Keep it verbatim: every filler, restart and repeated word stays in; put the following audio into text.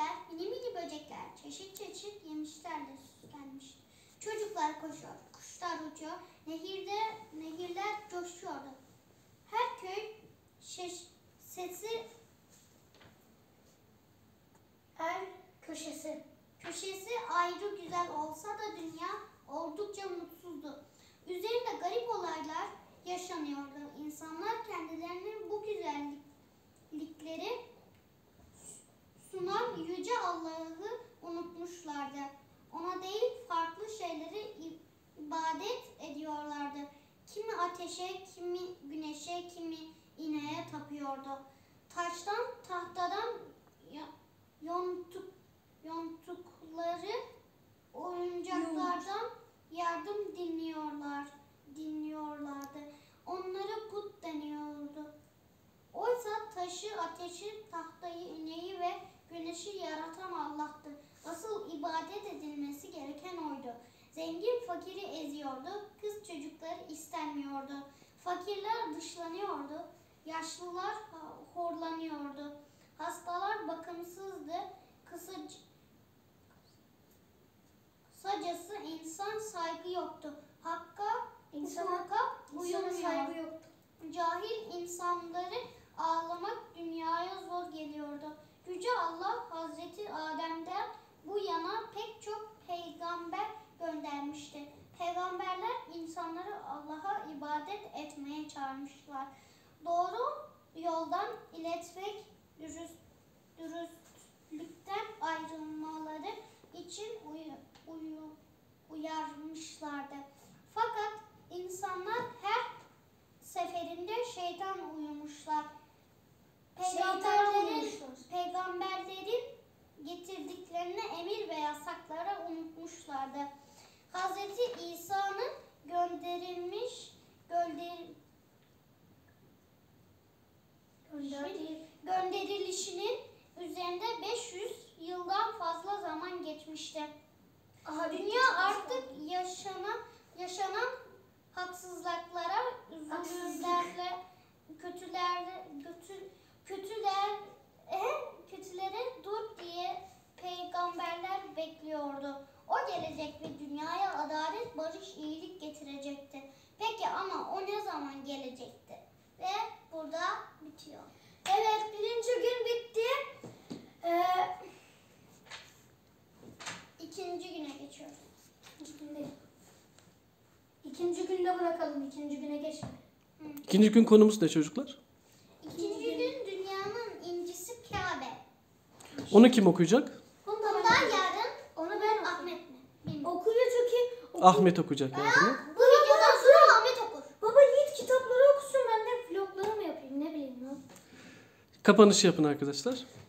çiçekler, mini mini böcekler, çeşit çeşit yemişlerle süslenmiş. Çocuklar koşuyor, kuşlar uçuyor, nehirde nehirler coşuyordu. Her köy şeş, sesi Her köşesi. köşesi ayrı güzel olsa da dünya oldukça mutsuzdu. Üzerinde garip olaylar yaşanıyordu. İnsanlar kendilerinin bu güzellikleri sunan yüce Allah'ı unutmuşlardı. Ona değil farklı şeyleri ibadet ediyorlardı. Kimi ateşe, kimi güneşe, kimi ineğe tapıyordu. Taştan, tahtadan yontuk, yontukları oyuncaklardan yardım dinliyorlar, dinliyorlardı. Onlara put deniyordu. Oysa taşı, ateşi, tahtayı, ineği ve güneşi yaratan Allah'tı. Asıl ibadet edilmesi gereken oydu. Zengin fakiri eziyordu, kız çocukları istenmiyordu. Fakirler dışlanıyordu, yaşlılar horlanıyordu. Hastalar bakımsızdı, kısac kısacası insan saygı yoktu. Hakka, hukuka uyulmuyor. Saygı yoktu. Cahil insanları ağlamak dünyaya zor geliyordu. Yüce Allah Hazreti Adem'den bu yana pek çok peygamber göndermişti. Peygamberler insanları Allah'a ibadet etmeye çağırmışlar. Doğru yoldan iletmek, dürüst, dürüstlükten ayrılmaları için uyu, uyu, uyarmışlardı. Fakat insanlar her seferinde şeytan uyumuşlar. Peygamberlerin, peygamberlerin getirdiklerini emir ve yasaklara unutmuşlardı. Hazreti İsa'nın gönderilmiş gönder, Gönderdi. gönderilişinin üzerinde beş yüz yıldan fazla zaman geçmişti. Aha, Dünya artık yaşanan yaşanan haksızlıklara, üzüntülerle, kötülerle, kötü, kötüler, e, kötülere dur diye peygamberler bekliyordu. O gelecek ve dünyaya adalet, barış, iyilik getirecekti. Peki ama o ne zaman gelecekti? Ve burada bitiyor. Evet, birinci gün bitti. Ee, İkinci güne geçiyoruz. İkinci gün değil. İkinci günde bırakalım. İkinci güne geçme. İkinci gün konumuz ne çocuklar? İkinci gün dünyanın incisi Kabe. Onu kim okuyacak? Bunu da Bundan ben yarın Onu ben Ahmet mi? Bilmiyorum. okuyor çünkü oku- Ahmet okuyacak yani. Bu videodan sonra Ahmet okur. Baba Yiğit kitapları okusun, ben de vlogları mı yapayım, ne bileyim lan. Kapanışı yapın arkadaşlar.